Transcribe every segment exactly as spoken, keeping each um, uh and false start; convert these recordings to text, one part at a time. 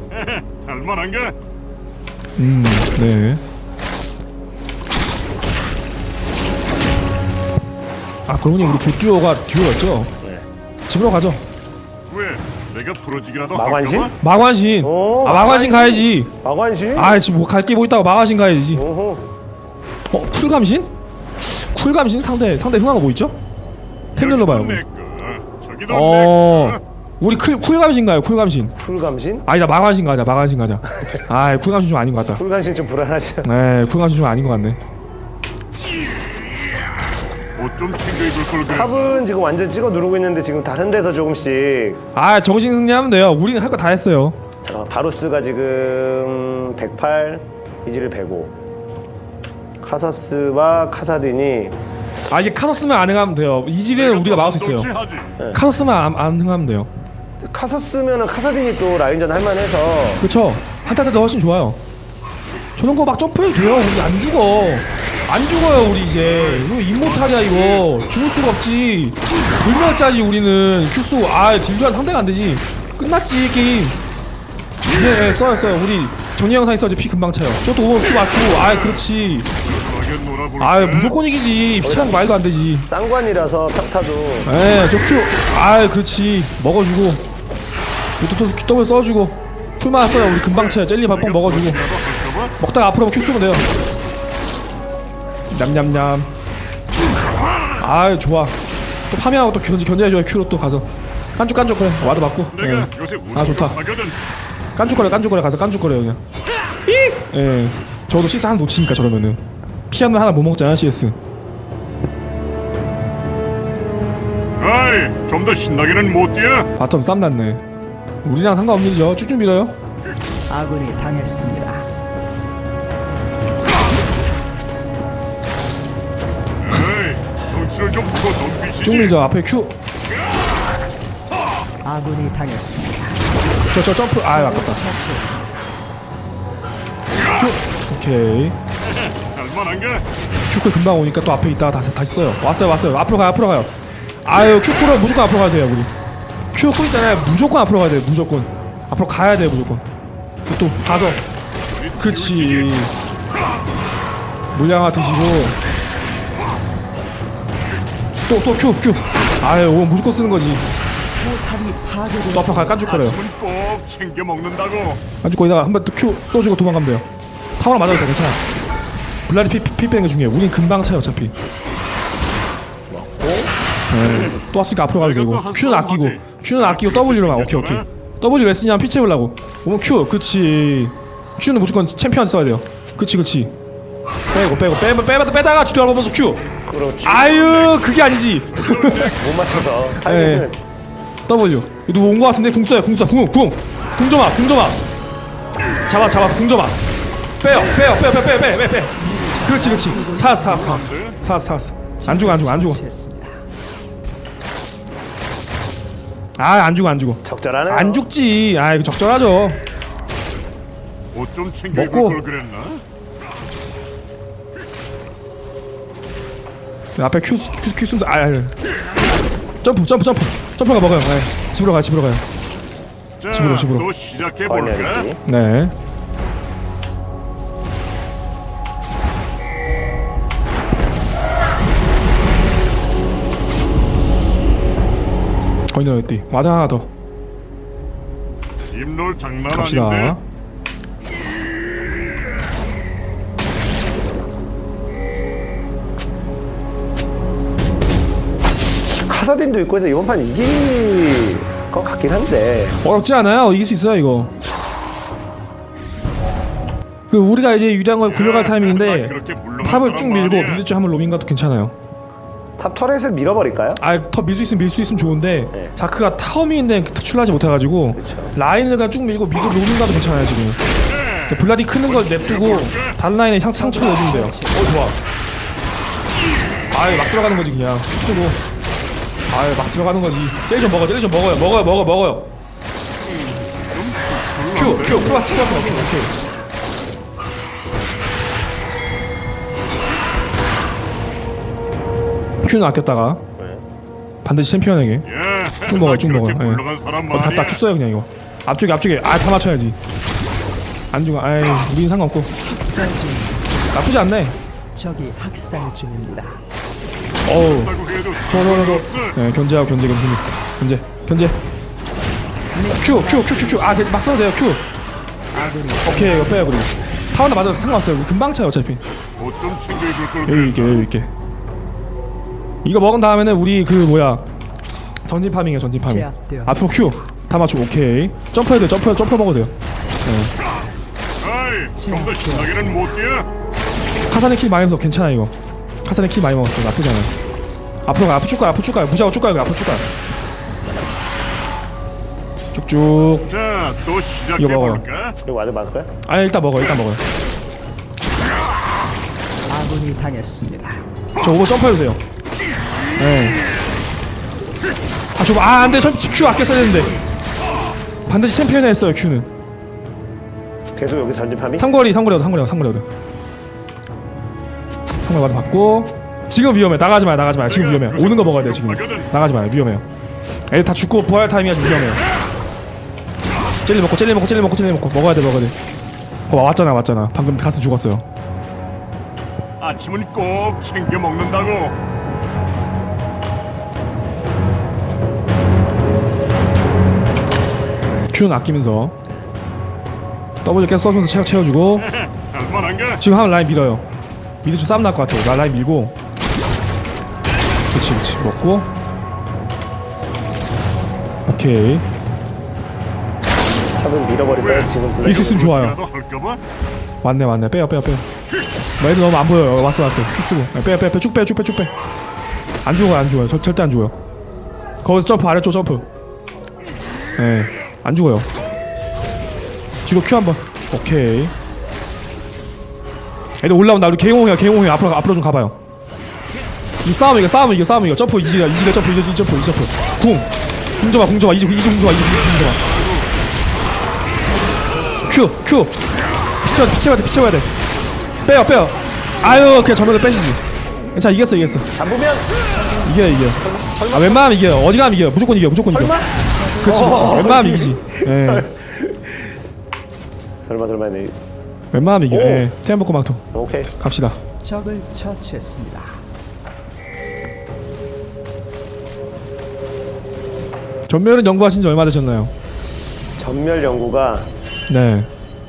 할만한가? 음, 네. 아, 그러고 보니 우리 듀오가 듀오였죠? 네. 집으로 가죠. 왜? 내가 부러지기라도 마관신? 할까봐? 마관신. 오, 아, 마관신 가야지. 마관신? 아, 지금 뭐 갈 게 뭐 있다고 마관신 가야지. 오호. 어, 쿨감신? 쿨감신 상대 상대 흥한 거 뭐 있죠? 템 눌러봐요. 내 거, 저기도 어, 내 거. 우리 쿨 쿨감신가요? 쿨감신. 풀감신? 아니다, 마관신 가자. 마관신 가자. 아, 쿨감신 좀 아닌 것 같다. 풀감신 좀 불안하죠. 네, 쿨감신 좀 아닌 것 같네. 옷 좀 챙겨 입을 걸 그래. 탑은 지금 완전 찍어 누르고 있는데 지금 다른 데서 조금씩. 아, 정신 승리하면 돼요. 우리는 할 거 다 했어요. 자, 바루스가 지금 백팔, 이지를 백오. 카서스와 카사딘이 아, 이게 카서스만 안 흥하면 돼요. 이지리는 우리가 막을 수 있어요. 돌치하지. 카서스만 안, 안 흥하면 돼요. 카서스면은 카사딘이 또 라인전 할만해서. 그쵸? 한타 때도 훨씬 좋아요. 저런 거 막 점프해도 돼요. 우리 안 죽어. 안 죽어요, 우리 이제. 이거 임모탈이야, 이거. 죽을 수가 없지. 얼마나 짜지, 우리는. 큐스, 아, 딜교환 상대가 안 되지. 끝났지, 게임. 네, 네, 써요, 써요. 우리 정리 영상 있어야지 피 금방 차요. 저것도 오면 큐 맞추고, 아, 그렇지. 편하게 놀아볼까? 아, 무조건 이기지. 피차는 말도 안 되지. 쌍관이라서 평타도. 에, 저 큐. 아, 그렇지. 먹어주고. 또 큐 더블 써주고. 쿨만 써요. 우리 금방 차요. 젤리 밥빵 먹어주고. 먹다가 앞으로 큐 쏘면 돼요. 냠냠냠. 아유, 좋아. 또 파밍하고 또 견제, 견제해줘요. 큐로 또 가서 깐죽깐죽 거려. 와드 맞고. 내가 예. 요새 아, 좋다. 하거든. 깐죽거려 깐죽거려 가서 깐죽거려 그냥. 히! 예. 저도 씨에스 하나 놓치니까 저러면은 피아노 하나 못 먹잖아 씨에스. 아이, 좀 더 신나게는 못 뛰어. 바텀 쌈 났네. 우리랑 상관없는 일이죠. 쭉쭉 밀어요. 아군이 당했습니다. 에이, 덩치를 좀 보고 덤비시지. 쭉 밀죠. 앞에 큐. 아군이 당했습니다. 저 저 점프. 아유, 아깝다. 큐. 오케이. 할만한가? 큐클 금방 오니까 또 앞에 있다가 다시, 다시 써요. 왔어요 왔어요. 앞으로 가요 앞으로 가요. 아유, 큐쿨은 무조건 앞으로 가야 돼요. 우리 큐쿨 있잖아요. 무조건 앞으로 가야 돼요. 무조건 앞으로 가야 돼요. 무조건. 또 가서 그치. 물량화 드시고 또 또 큐 큐. 아유, 오, 무조건 쓰는 거지. 포탑이 파괴됐습니다. 또 앞으로 가 깐죽거려요. 아침은 꼭 챙겨 먹는다고. 깐죽거리다가 한 번 또 큐 쏘주고 도망가면 돼요. 타워로 맞아도 돼. 괜찮아. 블라디 피, 피, 피 빼는 게 중요해. 우린 금방 차요 어차피. 네. 또 왔으니까 앞으로 가도 되고. Q는 아끼고 Q는 아끼고 W로만. 오케이 오케이. W 왜 쓰냐면 피 채우려고. 오면 Q. 그치. Q는 무조건 챔피언 써야 돼요. 그치 그치. 빼고 빼고 빼, 빼, 빼다가 뒤돌아보면서 Q. 그렇지. 아유, 그게 아니지. 못 맞춰서. 타이밍을. W. 누구 온 거 같은데? 궁 써요. 궁 써. 궁. 궁. 궁 점아. 궁 점아. 잡아 잡아서 궁 점아. 빼요. 빼요. 빼요. 빼요. 빼요. 빼요. 빼요. 빼요. 그렇지 그렇지. 사았어 사았어 사았어 사았어. 안 죽어 안 죽어 안 죽어. 아, 안 죽어 안 죽어. 적절하네. 안 죽지. 아, 이거 적절하죠. 옷 좀 챙겨 입을 먹고. 걸 그랬나? 앞에 큐 큐 큐 순서. 아, 아, 점프 점프 점프 점프가 먹어요. 네. 집으로 가요 집으로 가요. 자, 집으로, 집으로. 또 시작해 볼까? 관련있기. 네. 거의 넣었디. 와드 하나 더. 입놀 장난 갑시다. 아닌데. 카사딘도 있고 해서 이번 판 이길 것 같긴 한데. 어렵지 않아요. 이길 수 있어요 이거. 그 우리가 이제 유리한 걸 굴려갈 타이밍인데 그렇게 물러갈 탑을 쭉 사람 밀고 아니야. 미드 쪽 한번 로밍 가도 괜찮아요. 탑 터렛을 밀어버릴까요? 아, 더 밀 수 있으면 밀 수 있으면 좋은데 네. 자크가 타워미인데 출하지 못해가지고 그쵸. 라인을 그냥 쭉 밀고 미드 로밍 가도 괜찮아요 지금. 블라디 크는 걸 냅두고 다른 라인에 상, 상처 내주면 돼요. 어, 좋아. 아유, 막 들어가는 거지 그냥 쓰고. 아유, 막 들어가는 거지. 젤리 좀 먹어 젤리 좀 먹어요. 먹어요 먹어 먹어요. 큐 큐 플러스 플러스 큐 큐. 큐는 아꼈다가 반드시 챔피언에게 쭉 먹어요 쭉 먹어요. 예. 어디 갔다 큐 써요 그냥 이거. 앞쪽에 앞쪽에. 아, 다 맞춰야지. 안 죽어. 아이 우리는 상관없고. 학살 중. 나쁘지 않네. 적이 학살 중입니다. 어우. 라고 해도 저저저 네 견제하고 견제 견제 견제 견제. 큐 큐 큐 큐 큐. 아 막 써도 돼요 큐. 아군이 오케이 이거 빼요 그리고. 타워나 맞아도 상관없어요. 금방 차요 어차피. 옷좀 챙겨 입을 걸. 여유 있게 여유 있게. 이거 먹은 다음에는 우리 그 뭐야 전진 파밍이야 전진 파밍. 제압되었습니다. 앞으로 큐 다 맞추고 오케이. 점프해도 돼요. 점프 점프 먹어도 돼요. 네. 아이, 좀 더 신나게는 못 뛰어. 카산의 킬 많이 먹어서 괜찮아 이거. 카산의 킬 많이 먹었어. 나쁘지 않아. 앞으로 가 앞으로 쭉 가요. 앞으로 쭉 가요. 무시하고 쭉 가요. 앞으로 쭉 가요. 쭉쭉. 자, 또 시작해 이거 먹어요. 볼까? 그리고 와드 막을까요? 아니 일단 먹어 일단 먹어요. 아군이 당했습니다. 저 오버 점프해도 돼요. 네. 아 저거 아 안돼. 큐 아껴 써야 되는데. 반드시 챔피언에 했어요 큐는. 계속 여기 전진 파밍? 삼거리 삼거리어도 삼거리어도 삼거리어도. 삼거리 와드 받고. 지금 위험해. 나가지 마요 나가지 마요. 지금 위험해. 오는 거 먹어야 돼 지금. 나가지 마요 위험해요. 애들 다 죽고 부활 타이밍이 아주 위험해요. 젤리 먹고 젤리 먹고 젤리 먹고 젤리 먹고 먹어야 돼 먹어야 돼. 어 왔잖아 왔잖아. 방금 가스 죽었어요. 아침은 꼭 챙겨 먹는다고. 큐는 아끼면서 더블 계속 써주면서 체력 채워주고. 할만한가? 지금 하면 라인 밀어요. 미드 좀 싸움 날 것 같아요. 나 라인 밀고. 그치 그치 먹고. 오케이. 탑은 밀어버릴까요? 지금 블랙. 이 시스템 좋아요. 할까봐? 왔네 왔네. 빼요 빼요 빼요. 뭐 애들 너무 안 보여요. 왔어 왔어. 큐 쓰고. 네, 빼요 빼요 빼요. 쭉 빼요 쭉 빼요 쭉 빼요. 안 죽어요 안 죽어요. 저, 절대 안 죽어요. 거기서 점프 아래쪽 점프. 네. 안 죽어요. 뒤로 큐 한번. 오케이. 애들 올라온다. 우리 개용이야 개용이 앞으로 앞으로 좀 가봐요. 이 싸움 이겨 싸움 이겨 싸움 이겨. 점프 이지가 이지가 점프 이지 점프 이지 점프. 궁. 궁 줘봐 궁 줘봐 이지 이지 궁 줘봐 이지 이지 궁 줘봐. 큐 큐. 피쳐야 돼 피쳐야 돼 피쳐야 돼. 빼요 빼요. 아유 그냥 전면을 빼시지. 괜찮아 이겼어 이겼어. 잡으면 이겨 이겨. 아 웬만하면 이겨. 어디 가면 이겨. 무조건 이겨 무조건 이겨. 그렇지 그렇지. 웬만하면 이기지. 예. 설마 설마 네. 웬만하면 이겨. 오. 예. 태양 복고 망토. 오케이. 갑시다. 적을 처치했습니다. 전멸은 연구하신 지 얼마 되셨나요? 전멸 연구가 네.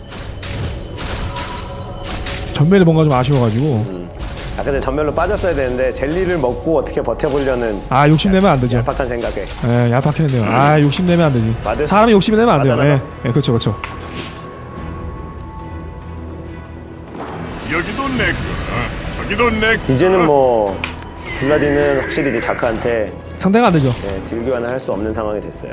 전멸이 뭔가 좀 아쉬워가지고. 아 근데 전멸로 빠졌어야 되는데 젤리를 먹고 어떻게 버텨보려는 아 욕심내면 안 되죠. 얄팍한 생각에. 예, 얄팍했네요. 아 욕심내면 안 되지. 맞아요. 사람이 욕심이 내면 안 돼요. 맞아, 예, 맞아. 예, 그렇죠, 그렇죠. 여기도 내 거, 저기도 내 거. 이제는 뭐 블라디는 확실히 이제 자크한테 상대가 안 되죠. 네, 딜 교환을 할 수 없는 상황이 됐어요.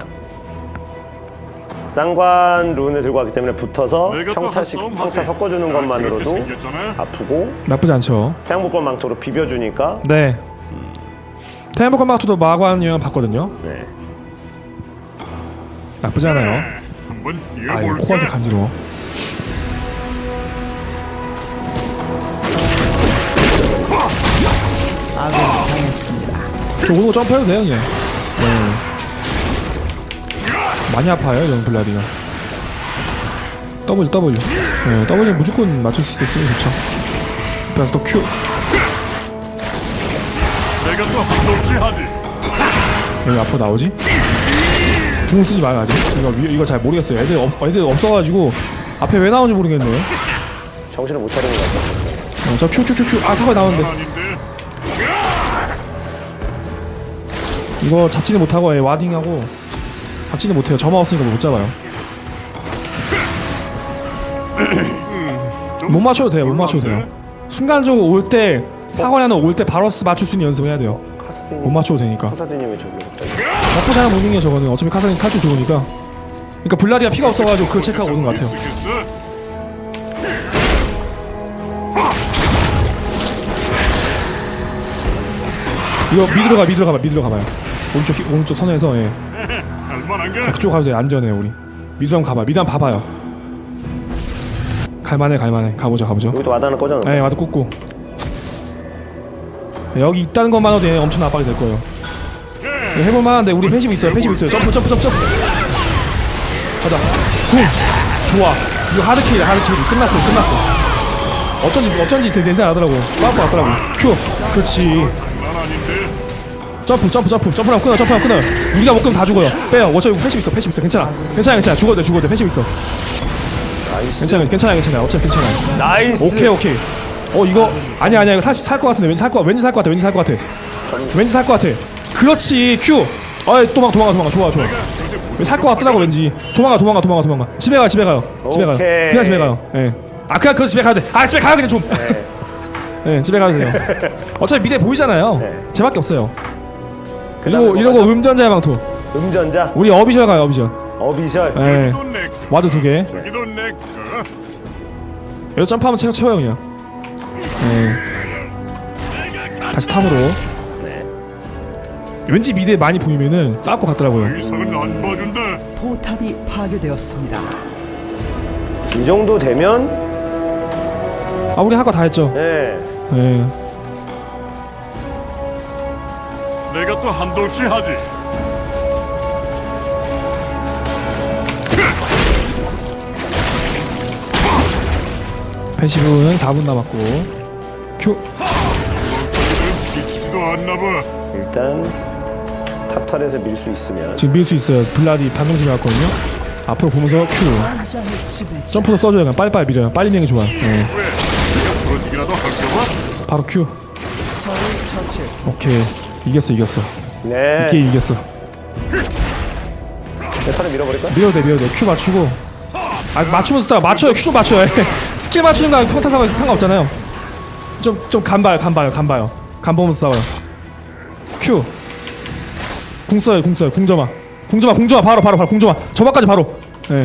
쌍관 룬을 들고 왔기 때문에 붙어서 내가 또 평타식 한 싸움 평타 하지. 섞어주는 아, 것만으로도 그렇게 생겼잖아. 아프고 나쁘지 않죠. 태양복권 망토로 비벼주니까 네. 태양복권 마토도 마관 유형 봤거든요. 네. 나쁘지 않아요. 한번 아 이거 코가 뛰어볼까? 간지러워. 아군이 당했습니다. 저 오는 거 점프해도 돼요, 그냥. 네. 많이 아파요, 이런 블라디가. W, W. 네, W 무조건 맞출 수 있으면 좋죠. 그래서 또 Q. 내가 또 한동치 하지. 여기 앞으로 나오지? 궁 쓰지 마요, 아직. 이거, 이거 잘 모르겠어요. 애들, 없, 애들 없어가지고 앞에 왜 나오는지 모르겠네요. 정신을 못 차리는 것 같아요. 어, 저 Q, Q, Q, Q. 아, 사거리 나오는데. 아닌데. 이거 잡지는 못하고, 예, 와딩하고. 잡지는 못해요. 점화 없으니까 못 잡아요. 못 맞춰도 돼요, 못 맞춰도 돼요. 순간적으로 올 때, 사거리 하나 올 때 바로 맞출 수 있는 연습을 해야 돼요. 카스딘 못 맞춰도 되니까. 카사딘님이 저기 갑자기 나쁘지 않은 무빙이에요, 저거는. 어차피 카사딘 탈출 좋으니까. 그러니까 블라디가 피가 없어가지고 그걸 체크하고 오는 것 같아요. 쓰겠어? 이거 미드로 가, 미드로 가봐, 미드로 가봐요. 오른쪽, 기- 오른쪽 선에서, 예. 할만한가? 그쪽 가도 돼요, 안전해요, 우리. 미드 한번 가봐, 미드 한번 봐봐요. 갈만해, 갈만해. 가보죠, 가보죠. 여기도 와드 하나 꽂아놓은 네, 와도 꽂고. 여기 있다는 것만으로도 얘네 엄청 압박이 될 거예요. 이거 해볼만한데, 우리 패시브 있어요, 패시브 있어요. 점프, 점프, 점프, 점프. 가자. 쿵! 좋아. 이거 하드킬이야 하드킬. 끝났어 끝났어. 어쩐지 어쩐지 되게 냄새 나더라고. 싸울 것 같더라고. 큐. 그렇지. 난 아닌데. 점프 점프 점프 점프하면 끊어 점프하면 끊어. 우리가 못 끊으면 다 죽어요. 빼요. 어차피 패시브 있어 패시브 있어. 괜찮아 괜찮아 괜찮아. 죽어도 돼 죽어도 돼. 패시브 있어. 나이스. 괜찮아 괜찮아 괜찮아. 어차피 괜찮아. 나이스. 오케이 오케이. 어 이거 아니야 아니야 이거 살살것 같은데 왠지 살 거 왠지 살 것 같아 왠지 살 것 같아 왠지 살 것 같아. 그렇지 큐. 어이 도망 도망가 도망가 좋아 좋아. 살 것 같더라고 왠지. 도망가 도망가 도망가 도망가. 집에 가요 집에 가요 집에 가요. 오케이. 그냥 집에 가요. 예. 아 그냥 그 집에 가야 돼. 아 집에 가요 그냥 좀. 예 집에 가도 돼요. 어차피 미래 보이잖아요. 네. 쟤밖에 없어요. 이러고 이러고 음전자의 망토. 음전자. 우리 어비셜 가요 어비셜. 어비셜. 예. 여기도 내 거. 와드 두 개. 저기도 내 거. 여기 점프하면 채워 채워요 그냥. 예. 다시 탑으로. 네. 왠지 미대 많이 보이면은 싸울 것 같더라고요. 이상은 안 봐준다. 포탑이 파괴되었습니다. 이 정도 되면 아 우리 할 거 다 했죠. 네. 예. 내가 또 한돌치 하지. 패시브는 사 분 남았고. 큐. 미치지도 않나 봐. 일단 탑털에서 밀 수 있으면 지금 밀 수 있어요. 블라디 방금 집에 왔거든요. 앞으로 보면서 큐. 전장의 지배자. 점프도 써줘요. 그냥 빨리빨리 밀어요. 빨리 미는 게 좋아. 예. 왜? 내가 부러지기라도 할까 봐? 바로 큐. 적을 처치했습니다. 오케이. 이겼어 이겼어. 네. 이게 이겼어. 내 팔을 밀어버릴까? 밀어도 돼 밀어도 돼. 큐 맞추고. 아 맞추면서 싸워. 맞춰요. 큐 좀 맞춰요. 스킬 맞추는 거랑 평타상관 상관없잖아요. 좀 좀 간 봐요. 간 봐요. 간 봐요. 간 보면서 싸워요. 큐. 궁 써요. 궁 써요. 궁점아. 궁점아. 궁점아. 바로 바로 바로 궁점아. 저만까지 바로. 예.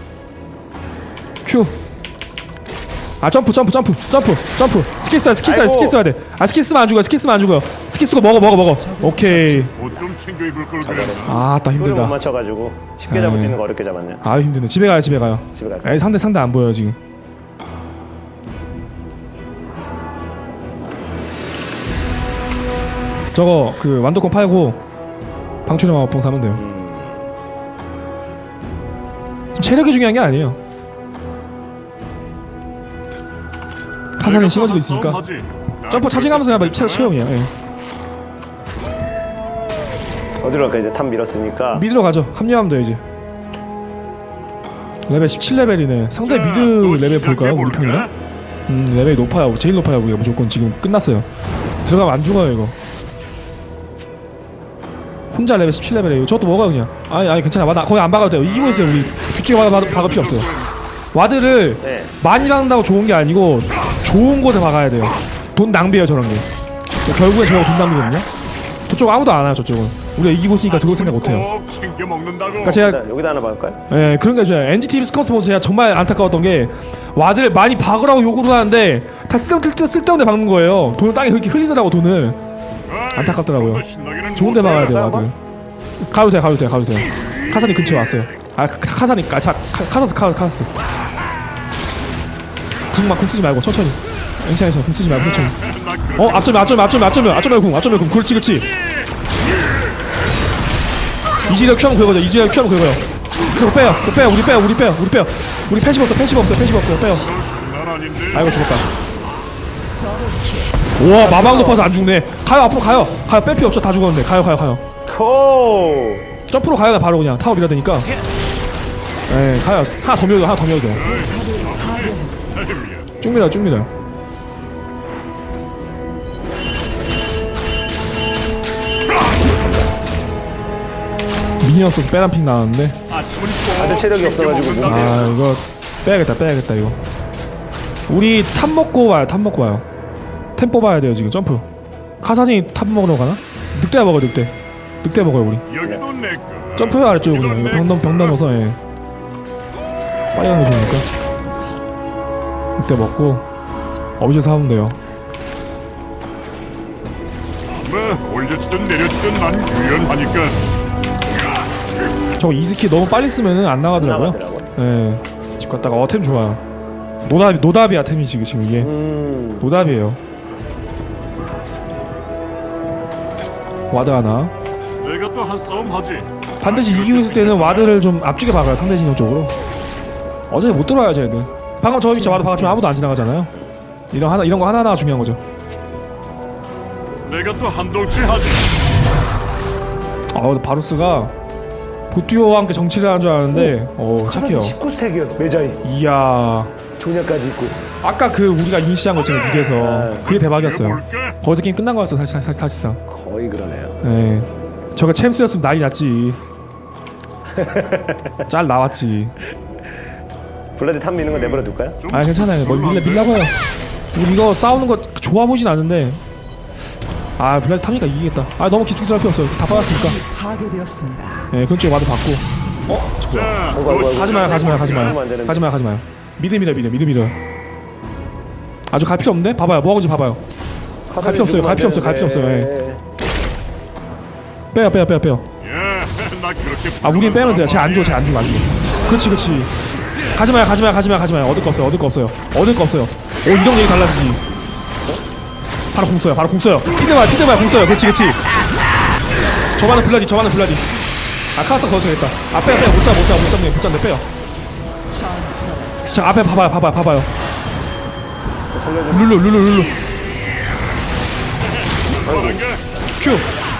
큐. 아 점프 점프 점프 점프 점프. 스킬 써야 스킬 써야 아이고. 스킬 써야 돼. 아 스킬 쓰면 안 죽어요. 스킬 쓰면 안 죽어요. 스킬 쓰고 먹어 먹어 먹어. 오케이. 옷 좀 챙겨 입을 걸 그래. 아따 큐를 못 힘들다. 맞춰가지고 쉽게 잡을 에이. 수 있는 거 어렵게 잡았네. 아 힘드네. 집에 가요 집에 가요. 집에 갈까? 에이 상대 상대 안 보여요 지금. 저거 그 완도권 팔고 방출의 마법봉 사면 돼요. 지금 체력이 중요한 게 아니에요. 카산이 심어지고 있으니까 점프 차징하면서 그냥 체력 채용이야. 예. 어디로 갈까? 이제 탑 밀었으니까 미드로 가죠. 합류하면 돼요 이제. 레벨 십칠 레벨이네. 상대 자, 미드 또 레벨 볼까요? 우리 시작해볼까? 편이랑? 음 레벨이 높아요. 제일 높아요. 우리가 무조건 지금 끝났어요. 들어가면 안 죽어요 이거. 혼자 레벨 십칠 레벨이에요. 저것도 먹어요 그냥. 아니 아니 괜찮아. 와나 거기 안 박아도 돼요. 이기고 있어요 우리. 뒤쪽에 와드 박을, 박을 필요 없어요. 와드를 네. 많이 박는다고 좋은 게 아니고 좋은 곳에 박아야 돼요. 돈 낭비예요 저런 게. 결국에 저거 돈 낭비거든요. 저쪽 아무도 안 와요 저쪽은. 우리가 이기고 있으니까 들어올 생각 못해요. 꼭 챙겨 먹는다고. 그러니까 제가 여기다, 여기다 하나 박을까요? 예, 그런 게 좋아요. 엔지티 스커스 보면서 제가 정말 안타까웠던 게 와드를 많이 박으라고 요구를 하는데 다 쓸데없는, 쓸데없는 데 박는 거예요. 돈을 땅에 이렇게 흘리더라고 돈을. 안타깝더라고요. 좋은 데 박아야 돼요 와드. 가도 돼 가도 돼 가도 돼. 카산이 근처에 왔어요. 아 카- 카산이 아 자 카사스 카 카사스. 궁막 궁 쓰지 말고 천천히. 괜찮아 괜찮아 궁 쓰지 말고 천천히. 어 앞점이 앞점이 앞점이 앞점이 앞점이 궁 앞점이 궁 그렇지 그렇지. 이지력 큐하면 그거죠. 이지력 큐하면 그거요. 그거 빼요. 그거 빼요. 우리 빼요. 우리 빼요. 우리 빼요. 우리 패시브 없어. 패시브 없어. 패시브 없어요. 빼요. 난 아닌데. 아이고 죽었다. 우와 마방 높아서 안 죽네. 가요 앞으로 가요. 가요 뺄 필요 없죠. 다 죽었는데. 가요 가요 가요. 코. 점프로 가요 바로 그냥 타워 밀어야 되니까. 에 가요. 하나 더 밀어도 하나 더 밀어도 돼요. 쭉 밀어요. 쭉 밀어요. 미니언 써서 빼란 픽 나왔는데. 아침은 다들 체력이 없어가지고 못 아 이거 빼야겠다 빼야겠다 이거. 우리 탑 먹고 와요. 탑 먹고 와요. 템 뽑아야 돼요 지금 점프. 카산이 탑 먹으러 가나? 늑대 먹어요 늑대. 늑대 먹어요 우리. 여기도 내 거. 점프요 아래쪽으로 그냥. 이거 병, 넘, 병 넘어서 예. 빨리 가는 게 좋으니까. 늑대 먹고 어비저 사면 돼요. 뭐 올려치든 내려치든 난 유연하니까. 저거 이스키 너무 빨리 쓰면은 안 나가더라고요. 나가더라고요. 예. 집 갔다가 어 템 좋아요. 노답 노답이야 템이 지금 지금 이게. 음. 노답이에요. 와드 하나. 내가 또 한 싸움 하지. 반드시 이기고 있을 때는 와드를 좀 앞쪽에 박아요 상대 진영 쪽으로. 어차피 못 들어와요 쟤들. 방금 저 위치 와도 방금 아무도 안 지나가잖아요. 이런 하나 이런 거 하나하나 중요한 거죠. 내가 또 한동치 하지. 아 바루스가 보듀오와 함께 정치를 하는 줄 알았는데 어 착해요. 십구 스택이요 메자이. 이야. 종려까지 있고. 아까 그 우리가 인시한 거 있잖아요 기계에서. 그게 대박이었어요. 볼까? 거기서 게임 끝난 거였어 사실, 사실, 사실상. 거의 그러네요. 네. 저거 챔스였으면 난리 났지. 짤 나왔지. 블라디 탑 미는 거 내버려 둘까요? 좀 아 괜찮아요. 뭐 밀려 밀라고요. 우리 이거 싸우는 거 좋아 보진 않는데. 아 블라디 탑니까 이기겠다. 아 너무 기숙할 필요 없어요. 다 받았으니까. 파괴되었습니다. 예, 그쪽에 와도 받고. 어? 자, 아이고, 아이고, 아이고. 가지 마요, 가지 마요, 가지 그러면 마요. 안 되는데. 가지 마요, 가지 마요. 미드 밀어, 미드, 미드 밀어. 아주 갈 필요 없는데? 봐봐요, 뭐하고지 봐봐요. 갈 필요 없어요, 갈 필요 없어요, 갈 필요 없어요. 예. 빼요, 빼요, 빼요, 빼요. 예, 나 그렇게. 아, 우린 빼면 돼요. 쟤안 죽어, 쟤안 죽어, 안 죽어. 그렇지, 그렇지. 가지 마요, 가지 마요, 가지 마요, 가지 마요. 얻을 거 없어요, 얻을 거 없어요. 얻을 거 없어요. 오, 이런 얘기 달라지지. 바로 공 써요, 바로 공 써요. 피드 마요, 피드 마요, 공 써요. 그렇지, 그렇지. 저만은 블라디, 저만은 블라디. 아 카스 거둬 되겠다. 아 빼요 빼요 못 잡아 못 잡아 못 잡네 못 잡네 빼요. 자 앞에 봐봐요 봐봐요 봐봐요. 룰루 룰루 룰루. 큐.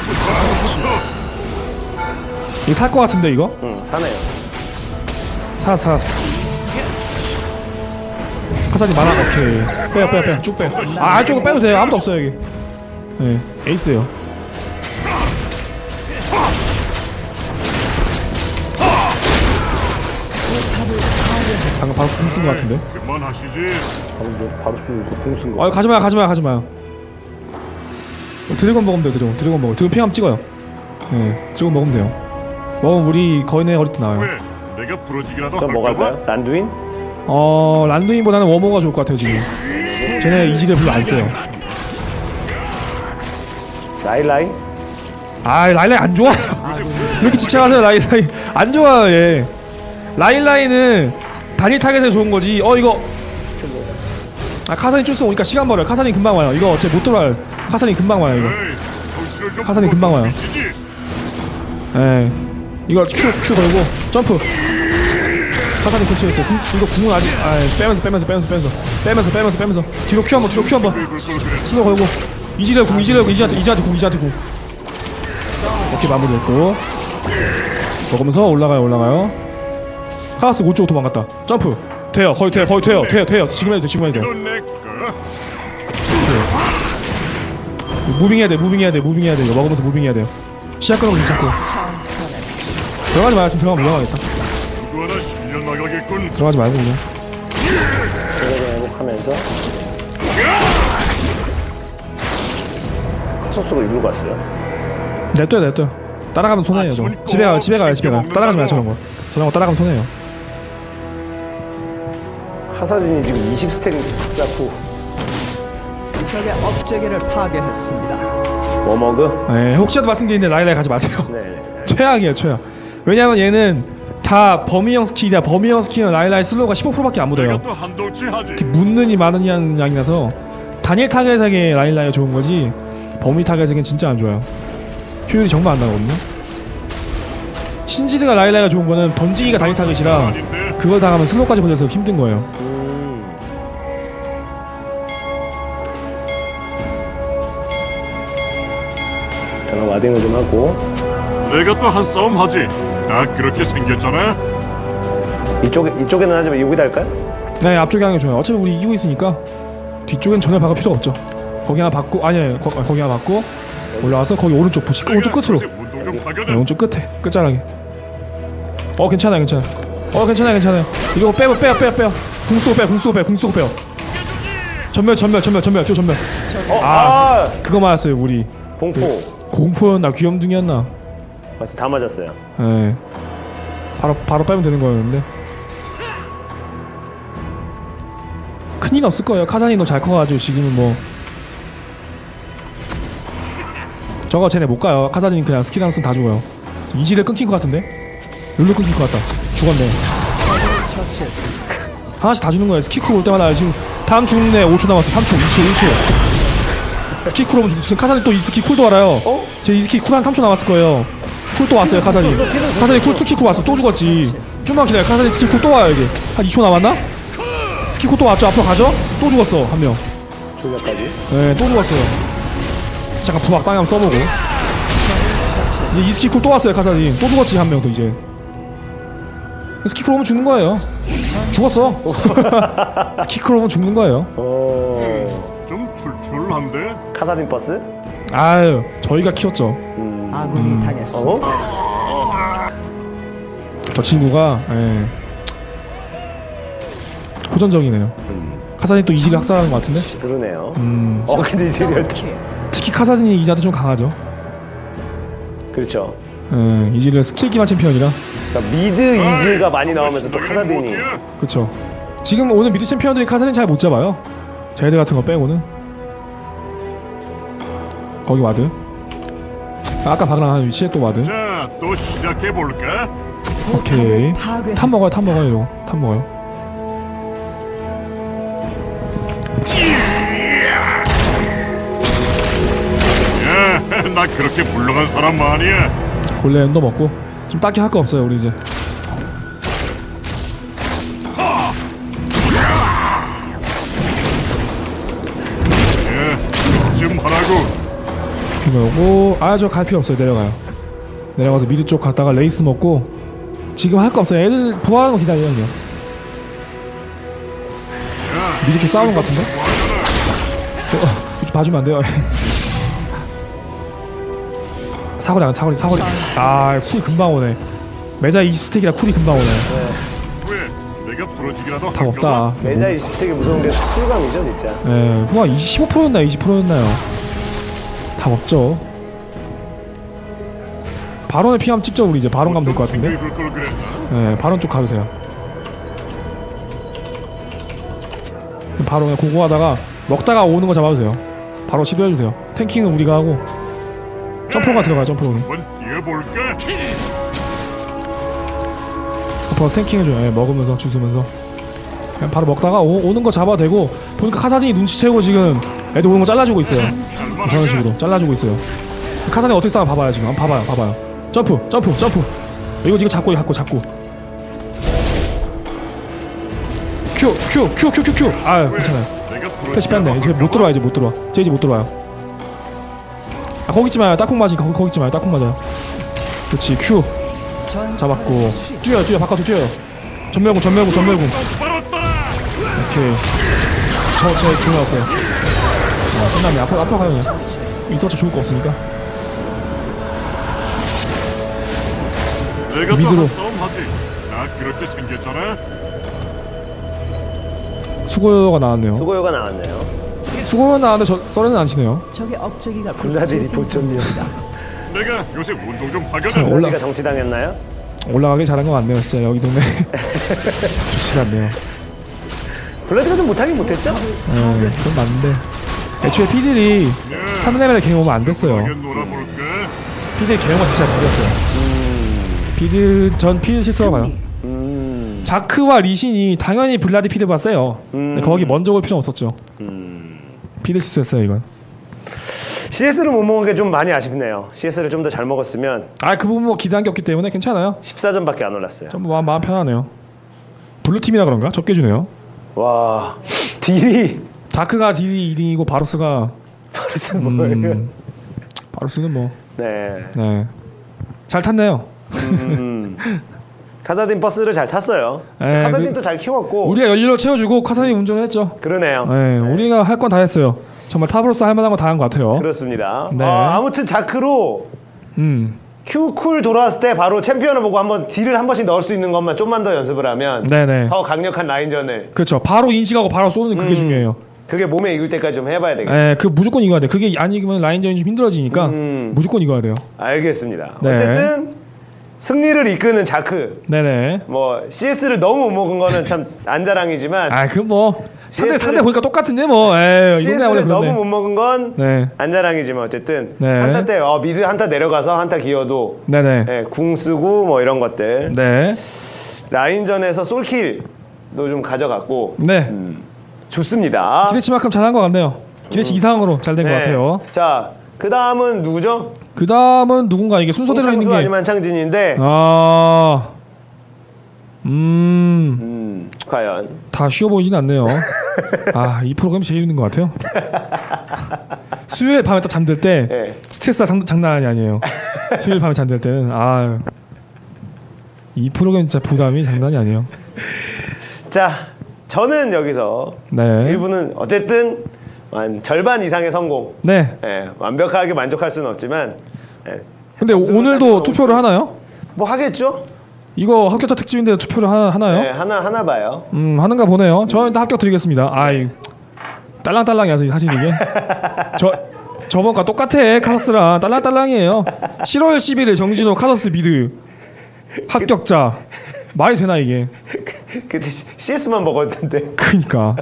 이거 살 거 같은데 이거? 응 사네요. 살았어 살았어. 카사님 많아. 오케이 빼요 빼요 빼요 쭉 빼요. 아 안쪽으로 빼도 돼요. 아무도 없어요 여기. 네 에이스예요. 방금 바로 공쓴 거 같은데? 그만하시지. 바로 바로 쓰고 공쓴 거. 아 가지마요 가지마요 가지마요. 드래곤 먹으면 돼요 드래곤 드래곤 먹어. 드래곤 피하면 찍어요. 네 드래곤 먹으면 돼요. 먹으면 우리 거인의 어릴 때 나와요. 왜? 내가 부러지기라도 그럼 뭐 할까봐? 갈까요? 란두인? 어 란두인보다는 워머가 좋을 것 같아요 지금. 쟤네 이지를 별로 안 써요. 라일라이? 아 라일라이 안 좋아요. 왜 이렇게 집착하세요 라일라이. 안 좋아요 얘. 라일라이는 단일 타겟에 좋은 거지. 어 이거 아 카사딘 쫄수 오니까 시간 벌어요. 카사딘 금방 와요. 이거 쟤 못 들어와요. 카사딘 금방 와요 이거. 에이, 정신을 좀 카사딘 풀어, 금방 와요. 놈이시지? 예. 이거 Q, Q 걸고 점프. 카사딘 근처에 있어요. 궁- 이거 궁은 아직 아 빼면서 빼면서 빼면서 빼면서 빼면서 빼면서 빼면서 뒤로 Q 한번 뒤로 Q 한번 왜 그걸 그래? 슬로 걸고 이지레 궁 이지레 궁 이지한테 이지한테 궁 이지한테 궁. 오케이 마무리했고 먹으면서 올라가요 올라가요. 카라스 오 쪽으로 도망갔다. 점프. 돼요. 거의 돼요. 거의 돼요. 돼요. 돼요. 지금 해도 돼. 지금 해도 돼. 넌 내 거. 무빙 해야 돼. 무빙 해야 돼. 무빙 해야 돼. 이거 먹으면서 무빙 해야 돼요. 시야 끊어서 괜찮고. 들어가지 마요. 지금 들어가면 위험하겠다. 누구 하나 실려 나가겠군. 들어가지 말고 그냥. 제가 회복하면서 카소스가 일로 갔어요. 냅둬요. 냅둬요. 따라가면 손해예요. 저거. 집에 가요. 집에 가요. 집에 가요. 따라가지 마요. 저런 거. 저런 거 따라가면 손해예요. 카사딘이 지금 이십 스택 쌓고 적의 업체계를 파괴했습니다. 워머그? 네, 혹시라도 말씀드리는데 라일라이 가지 마세요. 네. 최악이에요. 최악. 왜냐면 얘는 다 범위형 스킬이야. 범위형 스킬은 라일라이 슬로우가 십오 퍼센트밖에 안 묻어요. 내가 또 한동치 하지. 묻는이 많은 양, 양이라서 단일 타겟에게 라일라이가 좋은 거지 범위 타겟에겐 진짜 안 좋아요. 효율이 정말 안 나거든요. 신지드가 라일라이가 좋은 거는 던지기가 단일 타겟이라 아닌데. 그걸 당하면 슬로우까지 걸려서 힘든 거예요. 음. 저는 와딩을 좀 하고 내가 또 한 싸움 하지. 나 그렇게 생겼잖아. 이쪽에 이쪽에는 하지만 여기다 할까요? 네 앞쪽에 하는 게 좋아요. 어차피 우리 이기고 있으니까 뒤쪽엔 전혀 박을 필요 없죠. 거기 하나 받고 아니 아니 거, 거기 하나 받고 올라와서 거기 오른쪽 부시 오른쪽 끝으로. 요새 운동 좀 네, 하거든. 오른쪽 끝에 끝자락에. 어 괜찮아요 괜찮아요. 어 괜찮아요 괜찮아요. 이거 빼고 빼요 빼요 빼요. 궁 쏘고 빼요 궁 쏘고 빼요 궁 쏘고 빼요. 전멸 전멸 전멸 전멸 저 전멸. 어, 아, 아, 그거 맞았어요 우리. 공포. 공포였나 귀염둥이였나. 맞지, 다 맞았어요. 예. 바로 바로 빼면 되는 거였는데. 큰일 없을 거예요. 카자니 너 잘 커가지고 지금은 뭐. 저거 쟤네 못 가요. 카자니 그냥 스킬 하나 쓰면 다 죽어요. 이지를 끊긴 것 같은데? 룰루 끊긴 것 같다. 죽었네. 처치했습니다. 하나씩 다 주는 거예요. 스키쿨 올 때마다 지금 다음 죽는 애 오 초 남았어. 삼 초, 이 초, 일 초. 스키쿨 오면 지금 카사딘 또 이 스키 쿨도 알아요. 어? 제 이 스키 쿨 한 삼 초 남았을 거예요. 쿨 또 왔어요 카사딘. 카사딘 쿨 스킬 쿨 왔어. 또 죽었지. 좀만 기다려. 카사딘 스킬 쿨 또 와요 이제. 한 이 초 남았나? 스킬 쿨 또 왔죠. 앞으로 가죠. 또 죽었어 한 명. 조작까지. 네, 또 죽었어요. 잠깐 부학 방향 써보고. 이제 이 스킬 쿨 또 왔어요 카사딘. 또 죽었지 한 명 더 이제. 스킬 쿨 오면 죽는 거예요. 죽었어. 스킬 쿨 오면 죽는 거예요. 어. 좀 출출한데? 카사딘 버스? 아유, 저희가 키웠죠. 음. 아군이 당했습니다. 어? 저 친구가 예. 호전적이네요. 카사딘이 또 이지를 학살하는 것 같은데? 그러네요. 음, 어 근데 이제 리얼 특히 카사딘이 이지한테 좀 강하죠. 그렇죠. 예, 이지를 스킬 기반 챔피언이라. 그러니까 미드 이즈가 많이 나오면서 또 카사딘이 그쵸. 지금 오늘 미드 챔피언들이 카사딘 잘 못 잡아요. 제드 같은 거 빼고는. 거기 와드. 아까 박을한 위치에 또 와드. 자, 또 시작해볼까? 오케이. 탑 먹어요, 탑 먹어요, 이거. 탑 먹어요. 야, 나 그렇게 물러간 사람 아니야. 골렘도 먹고. 좀 딱히 할 거 없어요, 우리 이제. 야, 좀 하라고. 이거고. 아, 저 갈 필요 없어요. 내려가요. 내려가서 미드 쪽 갔다가 레이스 먹고. 지금 할 거 없어요. 애들 부활하는 거 기다려요, 그냥. 미드 쪽 싸우는 거 같은데? 어, 좀 봐주면 안 돼요? 사거리 안 사거리 사거리. 아, 쿨이 금방 오네. 매자 이십 스택이라 쿨이 금방 오네. 왜? 내가 부러지기라도 답 없다. 매자 이십 되게 무서운 게 쿨감이죠 진짜. 예, 후가 십오 퍼센트였나요? 이십 퍼센트였나요? 답 없죠. 바론에 피하면 찍죠 우리 이제. 바론 가면 될 것 같은데. 예, 바론 쪽 가도 돼요. 바론에 고고하다가 먹다가 오는 거 잡아도 돼요. 바로 시도해주세요. 탱킹은 우리가 하고 점프가 들어가요. 점프로는. 한번 뛰어볼까? 앞으로 탱킹해줘요. 예, 먹으면서 주스면서 그냥 바로 먹다가 오, 오는 거 잡아도 되고. 보니까 카사딘이 눈치채고 지금 애들 오는 거 잘라주고 있어요. 그런 식으로 잘라주고 있어요. 카사딘이 어떻게 싸워 봐봐요 지금. 한번 봐봐요 봐봐요. 점프 점프 점프. 이거 이거 잡고 잡고 잡고 큐 큐 큐 큐 큐 큐. 아 괜찮아요. 패시 뺐네. 이제 못 들어와. 이제 못 들어와. 제 이제 못 들어와요. 아 거기 있지 마요. 딱콩 맞으니까 거기, 거기 있지 마요. 딱콩 맞아요. 그렇지. 큐 잡았고. 뛰어요 뛰어. 바깥으로 뛰어요. 전멸공 전멸공 전멸공. 오케이. 저저 조용히 하세요. 아, 끝났네. 앞으로 앞으로 가요. 있어도 좋을 거 없으니까. 내가 미드로. 또 싸움하지. 나 그렇게 생겼잖아. 수고가 나왔네요. 수고요가 나왔네요. 수고가 나왔는데 저 썰에는 안 치네요. 적의 억제기가 블라디 리포트님. 내가 요새 운동 좀 올라- 하거든. 블라디가 정치당했나요? 올라가길 잘한 것 같네요. 진짜 여기 동네 좋지 않네요. 블라디가 좀 못하긴 못했죠? 네, 그건 맞는데 애초에 피들이 삼 레벨에 갱 오면 안 됐어요. 놀아볼까? 피들 갱오가 진짜 늦었어요. 피들 전 피들 실수라고 봐요. 음. 자크와 리신이 당연히 블라디 피드보다 세요. 음. 근데 거기 먼저 올 필요 없었죠. 음. 피들 실수했어요 이건. 씨에스를 못 먹은 게 좀 많이 아쉽네요. 씨에스를 좀 더 잘 먹었으면 아 그 부분 뭐 기대한 게 없기 때문에 괜찮아요. 십사 점밖에 안 올랐어요. 좀 마음, 마음 편하네요. 블루팀이라 그런가? 적게 주네요. 와 딜이 자크가 딜이 이 등이고 바루스가 벌써 뭐예요? 음, 바루스는 뭐 네. 네. 잘 탔네요. 음. 카사딘 버스를 잘 탔어요. 에, 카사딘도 그- 잘 키웠고. 우리가 연료로 채워주고 카사딘이 운전을 했죠. 그러네요. 네, 우리가 할 건 다 했어요. 정말 탑으로서 할 만한 거 다 한 것 같아요. 그렇습니다. 네. 어, 아무튼 자크로 음, Q 쿨 돌아왔을 때 바로 챔피언을 보고 한번 딜을 한 번씩 넣을 수 있는 것만 좀만 더 연습을 하면 네네. 더 강력한 라인전을 그렇죠. 바로 인식하고 바로 쏘는 그게 음. 중요해요. 그게 몸에 익을 때까지 좀 해봐야 되겠네요. 네, 그 무조건 이겨야 돼. 그게 안 이기면 라인전이 좀 힘들어지니까 음. 무조건 이겨야 돼요. 알겠습니다. 네. 어쨌든 승리를 이끄는 자크. 네네. 뭐 씨에스를 너무 못 먹은 거는 참 안자랑이지만 아, 그 뭐 상대 씨에스를 상대 보니까 똑같은데 뭐. 에이, 이동네 원래 씨에스를 너무 그러네. 못 먹은 건 네, 안자랑이지만 어쨌든 네. 한타 때 어, 미드 한타 내려가서 한타 기어도 네네. 예, 궁 쓰고 뭐 이런 것들 네, 라인전에서 솔킬도 좀 가져갔고 네. 음, 좋습니다. 기대치만큼 잘한 것 같네요. 기대치 이상으로 잘 된 것 네. 같아요. 자 그 다음은 누구죠? 그 다음은 누군가 이게 순서대로 있는 홍창수 게. 아니면 한창진인데 아, 음, 음, 과연 다 쉬워 보이진 않네요. 아, 이 프로그램 제일 힘든 것 같아요. 수요일 밤에 딱 잠들 때 예. 스트레스가 장, 장난이 아니에요. 수요일 밤에 잠들 때는 아, 이 프로그램 진짜 부담이 장난이 아니에요. 자, 저는 여기서 네. 일 부는 어쨌든 한 절반 이상의 성공. 네. 예, 완벽하게 만족할 수는 없지만 예, 근데 오늘도 투표를 하나요? 뭐 하겠죠? 이거 합격자 특집인데 투표를 하, 하나요? 네, 하나 하나 봐요. 음, 하는가 보네요. 저는 다 합격 드리겠습니다. 아이, 딸랑딸랑이야 사실 이게. 저 저번과 똑같아. 카서스랑 딸랑딸랑이에요. 칠월 십일일 정진호 카서스 미드 합격자. 말이 되나 이게? 그때 씨에스만 먹었는데 그니까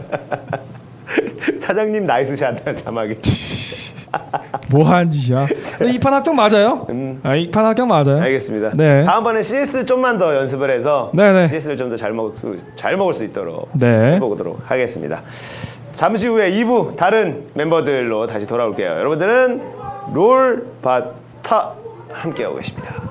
사장님 나이스 샷 자막이. 뭐하는 짓이야. 이 판 합격 맞아요? 음. 아, 이 판 합격 맞아요. 알겠습니다. 네. 다음번에 씨에스 좀만 더 연습을 해서 네네. 씨에스를 좀 더 잘 먹을 수, 잘 먹을 수 있도록 네. 해보도록 하겠습니다. 잠시 후에 이 부 다른 멤버들로 다시 돌아올게요. 여러분들은 롤바타 함께하고 계십니다.